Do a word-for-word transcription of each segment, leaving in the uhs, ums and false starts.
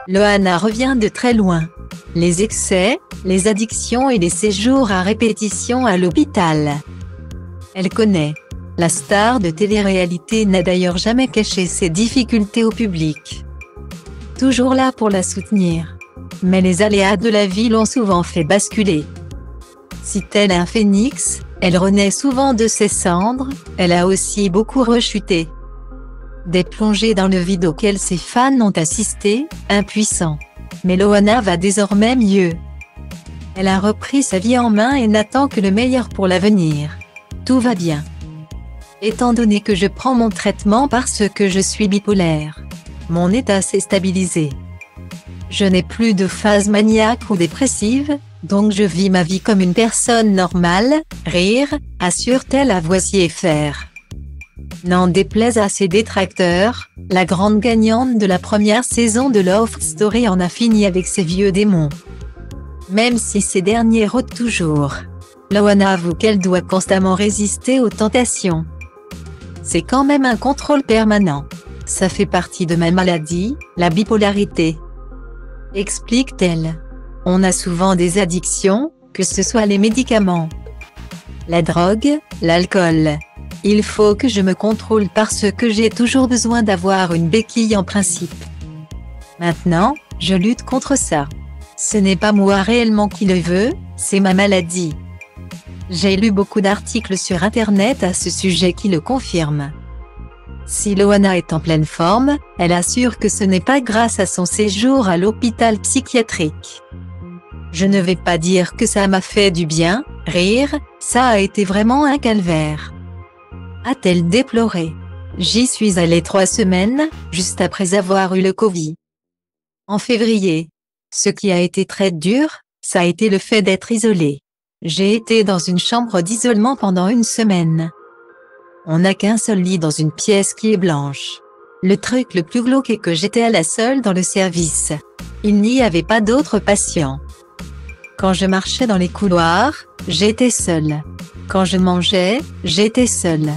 Loana revient de très loin. Les excès, les addictions et les séjours à répétition à l'hôpital. Elle connaît. La star de télé-réalité n'a d'ailleurs jamais caché ses difficultés au public. Toujours là pour la soutenir. Mais les aléas de la vie l'ont souvent fait basculer. Si tel un phénix, elle renaît souvent de ses cendres, elle a aussi beaucoup rechuté. Des plongées dans le vide auxquelles ses fans ont assisté, impuissants. Mais Loana va désormais mieux. Elle a repris sa vie en main et n'attend que le meilleur pour l'avenir. Tout va bien. Étant donné que je prends mon traitement parce que je suis bipolaire, mon état s'est stabilisé. Je n'ai plus de phase maniaque ou dépressive, donc je vis ma vie comme une personne normale, rire, assure-t-elle à Voici F R. N'en déplaise à ses détracteurs, la grande gagnante de la première saison de Love Story en a fini avec ses vieux démons. Même si ces derniers rôdent toujours, Loana avoue qu'elle doit constamment résister aux tentations. C'est quand même un contrôle permanent. Ça fait partie de ma maladie, la bipolarité. Explique-t-elle. On a souvent des addictions, que ce soit les médicaments, la drogue, l'alcool. Il faut que je me contrôle parce que j'ai toujours besoin d'avoir une béquille en principe. Maintenant, je lutte contre ça. Ce n'est pas moi réellement qui le veux, c'est ma maladie. J'ai lu beaucoup d'articles sur Internet à ce sujet qui le confirment. Si Loana est en pleine forme, elle assure que ce n'est pas grâce à son séjour à l'hôpital psychiatrique. Je ne vais pas dire que ça m'a fait du bien, rire, ça a été vraiment un calvaire. A-t-elle déploré. J'y suis allée trois semaines, juste après avoir eu le Covid. En février. Ce qui a été très dur, ça a été le fait d'être isolée. J'ai été dans une chambre d'isolement pendant une semaine. On n'a qu'un seul lit dans une pièce qui est blanche. Le truc le plus glauque est que j'étais la seule dans le service. Il n'y avait pas d'autres patients. Quand je marchais dans les couloirs, j'étais seule. Quand je mangeais, j'étais seule.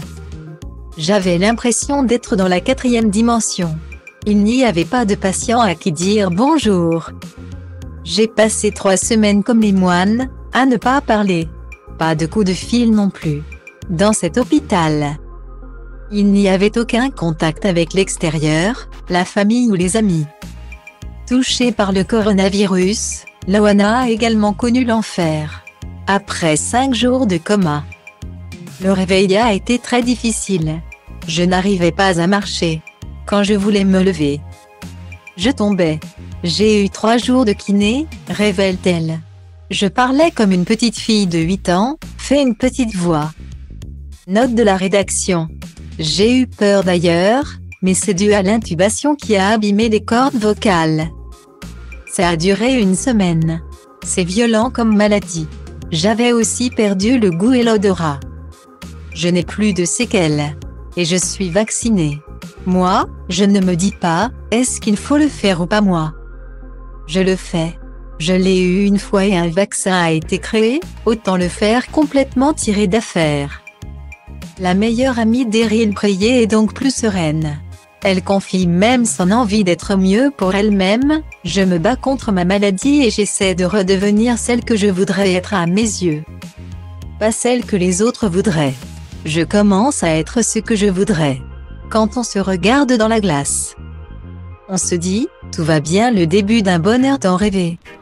J'avais l'impression d'être dans la quatrième dimension. Il n'y avait pas de patient à qui dire bonjour. J'ai passé trois semaines comme les moines, à ne pas parler. Pas de coup de fil non plus. Dans cet hôpital, il n'y avait aucun contact avec l'extérieur, la famille ou les amis. Touchée par le coronavirus, Loana a également connu l'enfer. Après cinq jours de coma, le réveil a été très difficile. Je n'arrivais pas à marcher. Quand je voulais me lever, je tombais. J'ai eu trois jours de kiné, révèle-t-elle. Je parlais comme une petite fille de huit ans, fait une petite voix. Note de la rédaction. J'ai eu peur d'ailleurs, mais c'est dû à l'intubation qui a abîmé les cordes vocales. Ça a duré une semaine. C'est violent comme maladie. J'avais aussi perdu le goût et l'odorat. Je n'ai plus de séquelles. Et je suis vaccinée. Moi, je ne me dis pas, est-ce qu'il faut le faire ou pas moi? Je le fais. Je l'ai eu une fois et un vaccin a été créé, autant le faire complètement tiré d'affaire. La meilleure amie d'Eryl Prié est donc plus sereine. Elle confie même son envie d'être mieux pour elle-même, je me bats contre ma maladie et j'essaie de redevenir celle que je voudrais être à mes yeux. Pas celle que les autres voudraient. Je commence à être ce que je voudrais. Quand on se regarde dans la glace, on se dit, tout va bien, le début d'un bonheur d'en rêver.